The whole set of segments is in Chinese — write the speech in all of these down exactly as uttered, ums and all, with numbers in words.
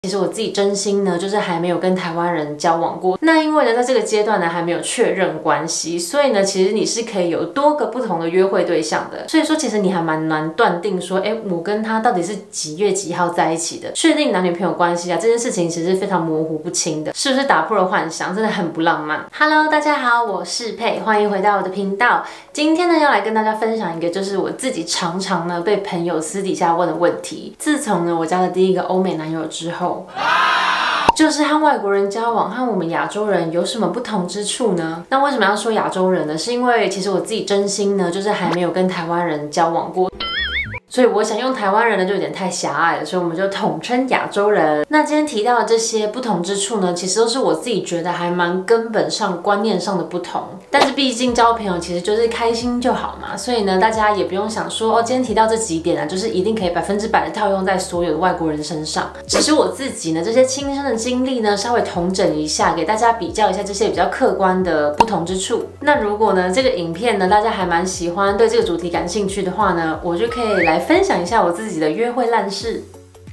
其实我自己真心呢，就是还没有跟台湾人交往过。那因为呢，在这个阶段呢，还没有确认关系，所以呢，其实你是可以有多个不同的约会对象的。所以说，其实你还蛮难断定说，哎，我跟他到底是几月几号在一起的，确定男女朋友关系啊，这件事情其实是非常模糊不清的，是不是打破了幻想？真的很不浪漫。Hello， 大家好，我是佩，欢迎回到我的频道。今天呢，要来跟大家分享一个，就是我自己常常呢被朋友私底下问的问题。自从呢我交了第一个欧美男友之后，就是和外国人交往和我们亚洲人有什么不同之处呢？那为什么要说亚洲人呢？是因为其实我自己真心呢，就是还没有跟台湾人交往过。所以我想用台湾人呢就有点太狭隘了，所以我们就统称亚洲人。那今天提到的这些不同之处呢，其实都是我自己觉得还蛮根本上观念上的不同。但是毕竟交朋友其实就是开心就好嘛，所以呢大家也不用想说哦，今天提到这几点啊，就是一定可以百分之百的套用在所有的外国人身上。只是我自己呢这些亲身的经历呢稍微统整一下，给大家比较一下这些比较客观的不同之处。那如果呢这个影片呢大家还蛮喜欢，对这个主题感兴趣的话呢，我就可以来分享一下我自己的约会烂事。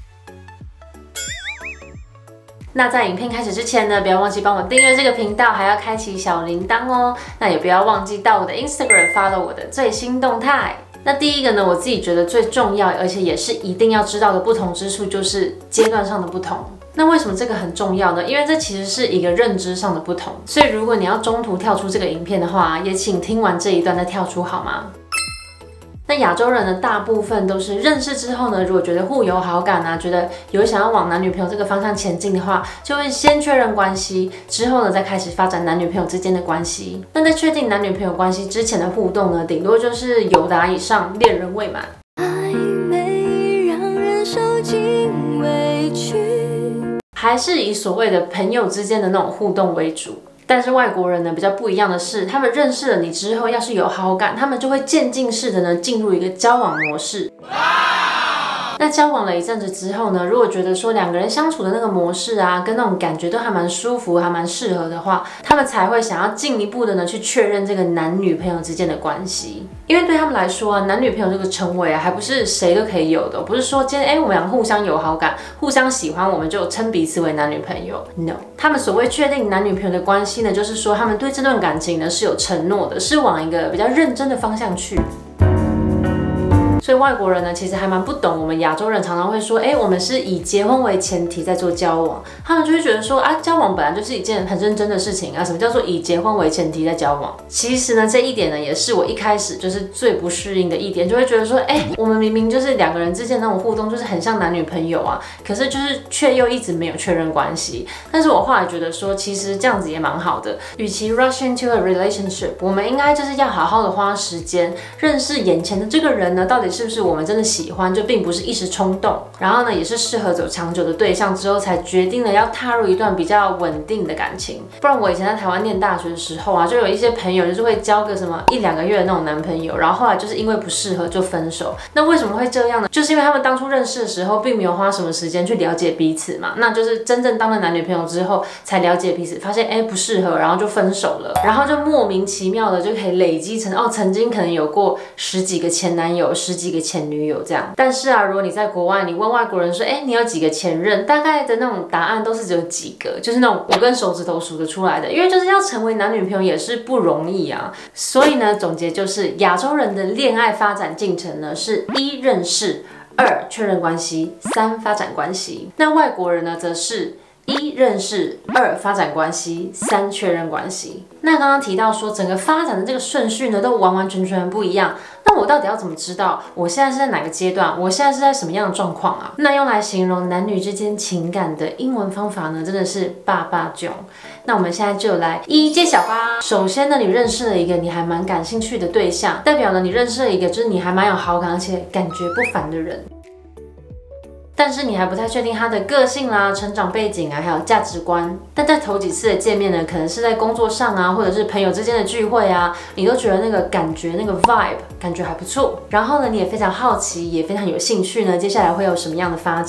那在影片开始之前呢，不要忘记帮我订阅这个频道，还要开启小铃铛哦。那也不要忘记到我的 Instagram follow 我的最新动态。那第一个呢，我自己觉得最重要，而且也是一定要知道的不同之处，就是阶段上的不同。那为什么这个很重要呢？因为这其实是一个认知上的不同。所以如果你要中途跳出这个影片的话，也请听完这一段再跳出好吗？那亚洲人呢，大部分都是认识之后呢，如果觉得互有好感啊，觉得有想要往男女朋友这个方向前进的话，就会先确认关系，之后呢再开始发展男女朋友之间的关系。那在确定男女朋友关系之前的互动呢，顶多就是友达以上，恋人未满。暧昧让人受尽委屈，还是以所谓的朋友之间的那种互动为主。但是外国人呢比较不一样的是，他们认识了你之后，要是有好感，他们就会渐进式的呢进入一个交往模式。那交往了一阵子之后呢，如果觉得说两个人相处的那个模式啊，跟那种感觉都还蛮舒服，还蛮适合的话，他们才会想要进一步的呢去确认这个男女朋友之间的关系。因为对他们来说啊，男女朋友这个称谓啊，还不是谁都可以有的，不是说今天哎我们两个互相有好感，互相喜欢，我们就称彼此为男女朋友。No， 他们所谓确定男女朋友的关系呢，就是说他们对这段感情呢是有承诺的，是往一个比较认真的方向去。所以外国人呢，其实还蛮不懂我们亚洲人常常会说，哎，我们是以结婚为前提在做交往，他们就会觉得说啊，交往本来就是一件很认真的事情啊，什么叫做以结婚为前提在交往？其实呢，这一点呢，也是我一开始就是最不适应的一点，就会觉得说，哎，我们明明就是两个人之间那种互动，就是很像男女朋友啊，可是就是却又一直没有确认关系。但是我后来觉得说，其实这样子也蛮好的，与其 rush into a relationship， 我们应该就是要好好的花时间认识眼前的这个人呢，到底是。是不是我们真的喜欢，就并不是一时冲动，然后呢，也是适合走长久的对象之后，才决定了要踏入一段比较稳定的感情。不然我以前在台湾念大学的时候啊，就有一些朋友就是会交个什么一两个月的那种男朋友，然后后来就是因为不适合就分手。那为什么会这样呢？就是因为他们当初认识的时候，并没有花什么时间去了解彼此嘛。那就是真正当了男女朋友之后，才了解彼此，发现哎不适合，然后就分手了，然后就莫名其妙的就可以累积成哦，曾经可能有过十几个前男友，十几。几个前女友这样。但是啊，如果你在国外，你问外国人说，哎，你有几个前任？大概的那种答案都是只有几个，就是那种五根手指头数得出来的。因为就是要成为男女朋友也是不容易啊。所以呢，总结就是亚洲人的恋爱发展进程呢是一认识，二确认关系，三发展关系。那外国人呢，则是一认识，二发展关系，三确认关系。那刚刚提到说，整个发展的这个顺序呢，都完完全全不一样。那我到底要怎么知道我现在是在哪个阶段？我现在是在什么样的状况啊？那用来形容男女之间情感的英文方法呢，真的是爸爸囧。那我们现在就来一一揭晓吧。首先呢，你认识了一个你还蛮感兴趣的对象，代表呢你认识了一个就是你还蛮有好感而且感觉不凡的人。但是你还不太确定他的个性啦、成长背景啊，还有价值观。但在头几次的见面呢，可能是在工作上啊，或者是朋友之间的聚会啊，你都觉得那个感觉、那个 vibe 感觉还不错。然后呢，你也非常好奇，也非常有兴趣呢，接下来会有什么样的发展？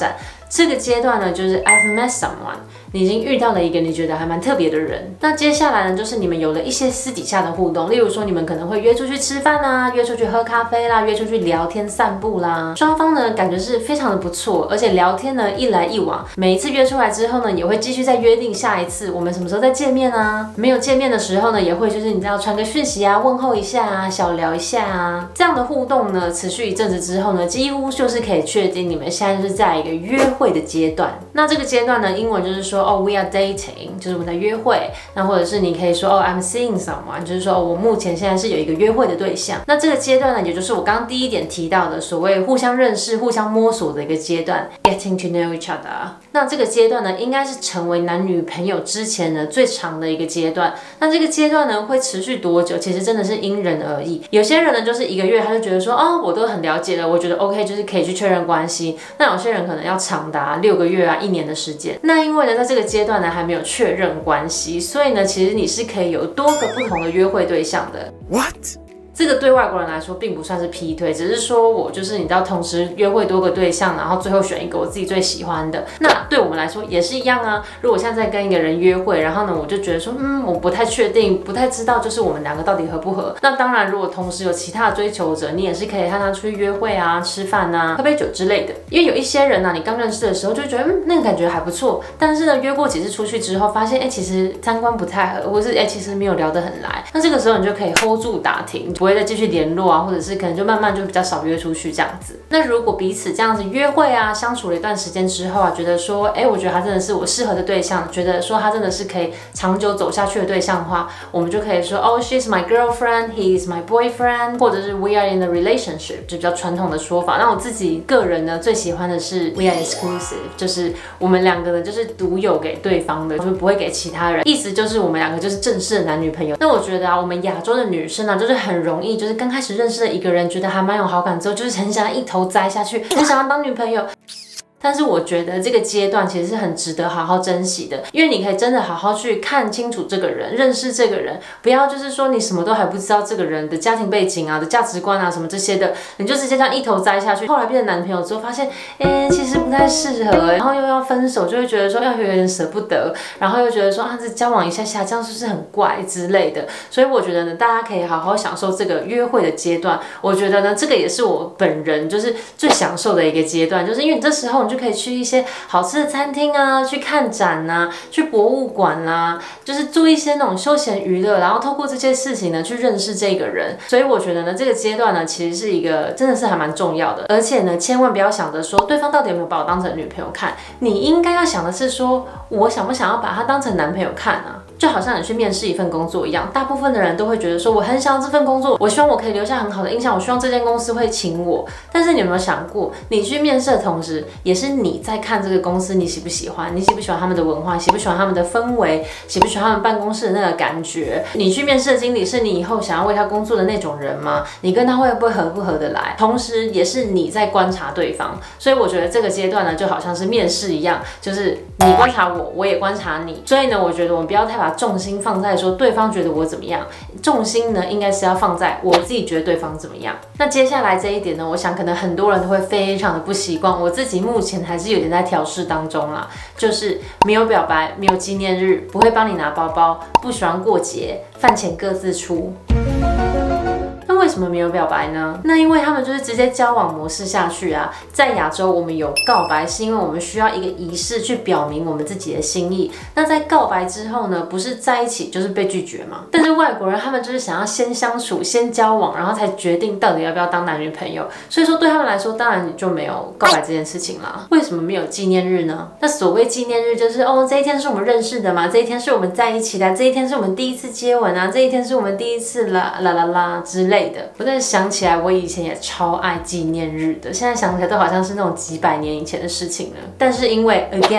这个阶段呢，就是 I've met someone。你已经遇到了一个你觉得还蛮特别的人，那接下来呢，就是你们有了一些私底下的互动，例如说你们可能会约出去吃饭啊，约出去喝咖啡啦，约出去聊天散步啦，双方呢感觉是非常的不错，而且聊天呢一来一往，每一次约出来之后呢，也会继续再约定下一次我们什么时候再见面啊，没有见面的时候呢，也会就是你知道传个讯息啊，问候一下啊，小聊一下啊，这样的互动呢，持续一阵子之后呢，几乎就是可以确定你们现在就是在一个约会的阶段。那这个阶段呢，英文就是说哦 ，we are dating， 就是我们在约会。那或者是你可以说哦 ，I'm seeing someone， 就是说、哦、我目前现在是有一个约会的对象。那这个阶段呢，也就是我刚刚第一点提到的所谓互相认识、互相摸索的一个阶段 ，getting to know each other。那这个阶段呢，应该是成为男女朋友之前呢最长的一个阶段。那这个阶段呢，会持续多久？其实真的是因人而异。有些人呢，就是一个月他就觉得说，哦，我都很了解了，我觉得 OK， 就是可以去确认关系。那有些人可能要长达六个月啊、一年的时间。那因为呢，在这个阶段呢，还没有确认关系，所以呢，其实你是可以有多个不同的约会对象的。 What？ 这个对外国人来说并不算是劈腿，只是说我就是你知道同时约会多个对象，然后最后选一个我自己最喜欢的。那对我们来说也是一样啊。如果现在在跟一个人约会，然后呢我就觉得说，嗯，我不太确定，不太知道就是我们两个到底合不合。那当然，如果同时有其他的追求者，你也是可以和他出去约会啊、吃饭啊、喝杯酒之类的。因为有一些人呢、啊，你刚认识的时候就会觉得，嗯，那个感觉还不错，但是呢约过几次出去之后，发现哎其实三观不太合，或是哎其实没有聊得很来。那这个时候你就可以 hold 住打停，不会再继续联络。或者是可能就慢慢就比较少约出去这样子。那如果彼此这样子约会啊，相处了一段时间之后啊，觉得说，哎，我觉得他真的是我适合的对象，觉得说他真的是可以长久走下去的对象的话，我们就可以说，哦 ，she's my girlfriend， he is my boyfriend， 或者是 we are in a relationship， 就比较传统的说法。那我自己个人呢，最喜欢的是 we are exclusive， 就是我们两个呢就是独有给对方的，就是不会给其他人。意思就是我们两个就是正式的男女朋友。那我觉得啊，我们亚洲的女生啊，就是很容易，就是刚开始认识了一个人，觉得还蛮有好感之后，就是很想要一头栽下去，很想要当女朋友。但是我觉得这个阶段其实是很值得好好珍惜的，因为你可以真的好好去看清楚这个人，认识这个人，不要就是说你什么都还不知道这个人的家庭背景啊、的价值观啊什么这些的，你就直接这样一头栽下去。后来变成男朋友之后，发现哎其实不太适合，然后又要分手，就会觉得说要有点舍不得，然后又觉得说啊这交往一下下这样是不是很怪之类的。所以我觉得呢，大家可以好好享受这个约会的阶段。我觉得呢，这个也是我本人就是最享受的一个阶段，就是因为你这时候。就可以去一些好吃的餐厅啊，去看展啊，去博物馆啊，就是做一些那种休闲娱乐，然后透过这些事情呢，去认识这个人。所以我觉得呢，这个阶段呢，其实是一个真的是还蛮重要的。而且呢，千万不要想着说对方到底有没有把我当成女朋友看，你应该要想的是说，我想不想要把他当成男朋友看啊？就好像你去面试一份工作一样，大部分的人都会觉得说，我很想要这份工作，我希望我可以留下很好的印象，我希望这间公司会请我。但是你有没有想过，你去面试的同时，也是你在看这个公司，你喜不喜欢？你喜不喜欢他们的文化？喜不喜欢他们的氛围？喜不喜欢他们办公室的那个感觉？你去面试的经理是你以后想要为他工作的那种人吗？你跟他会不会合不合得来？同时，也是你在观察对方。所以我觉得这个阶段呢，就好像是面试一样，就是你观察我，我也观察你。所以呢，我觉得我们不要太把重心放在说对方觉得我怎么样，重心呢应该是要放在我自己觉得对方怎么样。那接下来这一点呢，我想可能很多人都会非常的不习惯，我自己目前还是有点在调试当中啦，就是没有表白，没有纪念日，不会帮你拿包包，不喜欢过节，饭钱各自出。为什么没有表白呢？那因为他们就是直接交往模式下去啊。在亚洲，我们有告白，是因为我们需要一个仪式去表明我们自己的心意。那在告白之后呢，不是在一起就是被拒绝嘛？但是外国人他们就是想要先相处、先交往，然后才决定到底要不要当男女朋友。所以说对他们来说，当然你就没有告白这件事情啦。为什么没有纪念日呢？那所谓纪念日就是哦，这一天是我们认识的嘛，这一天是我们在一起的，这一天是我们第一次接吻啊，这一天是我们第一次啦啦啦啦之类的。我真的想起来，我以前也超爱纪念日的，现在想起来都好像是那种几百年以前的事情了。但是因为 again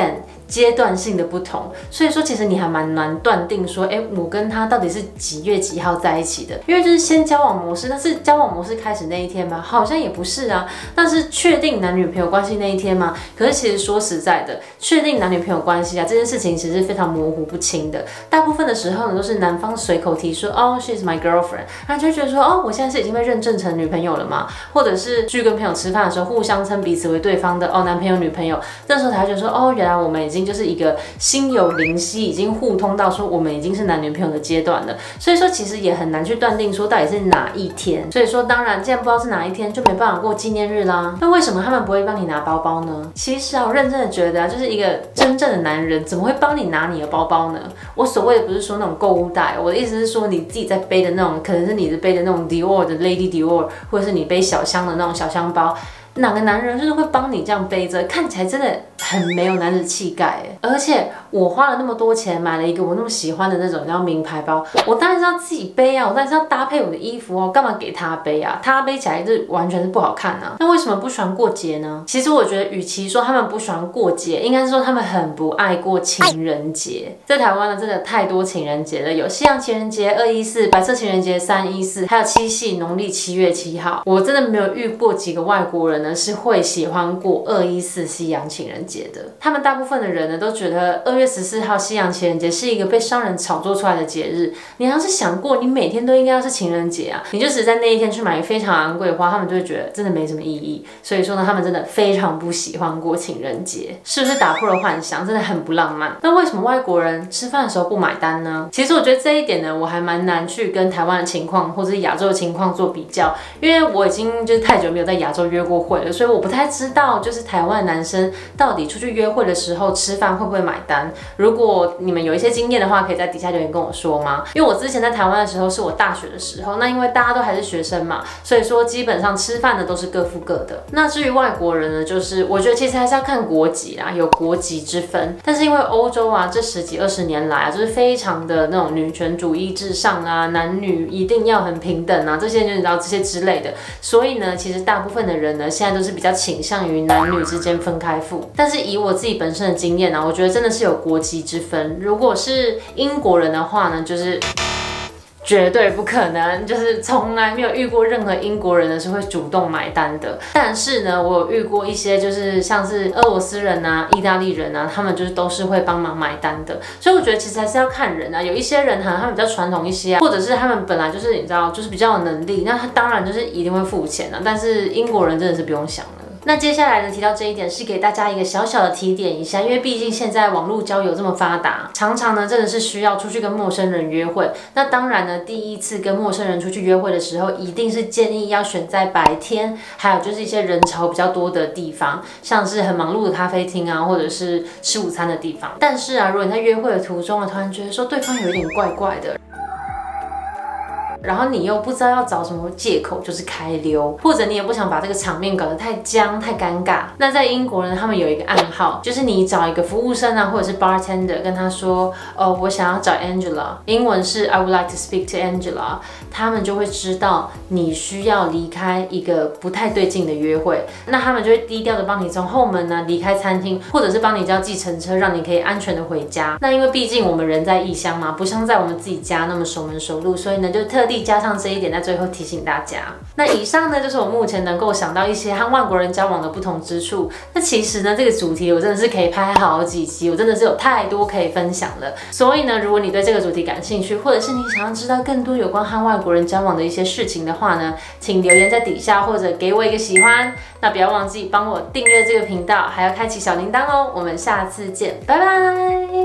阶段性的不同，所以说其实你还蛮难断定说，哎，我跟他到底是几月几号在一起的，因为就是先交往模式，但是交往模式开始那一天吗？好像也不是啊。但是确定男女朋友关系那一天吗？可是其实说实在的，确定男女朋友关系啊这件事情其实是非常模糊不清的。大部分的时候呢，都是男方随口提说，哦 ，she's my girlfriend， 然后就会觉得说，哦，我现在是已经被认证成女朋友了吗？或者是去跟朋友吃饭的时候，互相称彼此为对方的哦男朋友、女朋友，这时候才会觉得说，哦，原来我们已经就是一个心有灵犀，已经互通到说我们已经是男女朋友的阶段了。所以说其实也很难去断定说到底是哪一天。所以说当然，既然不知道是哪一天，就没办法过纪念日啦。那为什么他们不会帮你拿包包呢？其实啊，我认真的觉得啊，就是一个真正的男人怎么会帮你拿你的包包呢？我所谓的不是说那种购物袋，我的意思是说你自己在背的那种，可能是你的背的那种 Dior 的 Lady Dior， 或者是你背小箱的那种小香包。哪个男人就是会帮你这样背着，看起来真的很没有男子气概哎！而且我花了那么多钱买了一个我那么喜欢的那种，你知道名牌包，我当然是要自己背啊，我当然是要搭配我的衣服哦，干嘛给他背啊？他背起来就完全是不好看啊。那为什么不喜欢过节呢？其实我觉得，与其说他们不喜欢过节，应该是说他们很不爱过情人节。在台湾呢，真的太多情人节了，有西洋情人节二一四、白色情人节三一四，还有七夕农历七月七号。我真的没有遇过几个外国人呢是会喜欢过二一四西洋情人节的。他们大部分的人呢都觉得二月十四号西洋情人节是一个被商人炒作出来的节日。你要是想过，你每天都应该要是情人节啊，你就只在那一天去买非常昂贵的花，他们就会觉得真的没什么意义。所以说呢，他们真的非常不喜欢过情人节，是不是打破了幻想？真的很不浪漫。那为什么外国人吃饭的时候不买单呢？其实我觉得这一点呢，我还蛮难去跟台湾的情况或者是亚洲的情况做比较，因为我已经就是太久没有在亚洲约过会了，所以我不太知道就是台湾男生到底出去约会的时候吃饭会不会买单。如果你们有一些经验的话，可以在底下留言跟我说吗？因为我之前在台湾的时候是我大学的时候，那因为大家都还是学生嘛，所以说基本上吃饭的都是各付各的。那至于外国人呢，就是我觉得其实还是要看国籍啦，有国籍之分。但是因为欧洲啊这十几二十年来啊，就是非常的那种女权主义至上啊，男女一定要很平等啊，这些就你知道这些之类的。所以呢，其实大部分的人呢，现在都是比较倾向于男女之间分开付。但是以我自己本身的经验啊，我觉得真的是有国籍之分。如果是英国人的话呢，就是绝对不可能，就是从来没有遇过任何英国人呢是会主动买单的。但是呢，我有遇过一些就是像是俄罗斯人啊、意大利人啊，他们就是都是会帮忙买单的。所以我觉得其实还是要看人啊，有一些人哈，他们比较传统一些啊，或者是他们本来就是你知道，就是比较有能力，那他当然就是一定会付钱啊。但是英国人真的是不用想了。那接下来呢，提到这一点是给大家一个小小的提点一下，因为毕竟现在网络交友这么发达，常常呢真的是需要出去跟陌生人约会。那当然呢，第一次跟陌生人出去约会的时候，一定是建议要选在白天，还有就是一些人潮比较多的地方，像是很忙碌的咖啡厅啊，或者是吃午餐的地方。但是啊，如果你在约会的途中啊，突然觉得说对方有一点怪怪的，然后你又不知道要找什么借口，就是开溜，或者你也不想把这个场面搞得太僵、太尴尬。那在英国呢，他们有一个暗号，就是你找一个服务生啊，或者是 bartender 跟他说，哦，我想要找 Angela， 英文是 I would like to speak to Angela， 他们就会知道你需要离开一个不太对劲的约会，那他们就会低调的帮你从后门呢离开餐厅，或者是帮你叫计程车，让你可以安全的回家。那因为毕竟我们人在异乡嘛，不像在我们自己家那么熟门熟路，所以呢就特地加上这一点，在最后提醒大家。那以上呢，就是我目前能够想到一些和外国人交往的不同之处。那其实呢，这个主题我真的是可以拍好几集，我真的是有太多可以分享了。所以呢，如果你对这个主题感兴趣，或者是你想要知道更多有关和外国人交往的一些事情的话呢，请留言在底下，或者给我一个喜欢。那不要忘记帮我订阅这个频道，还要开启小铃铛哦。我们下次见，拜拜。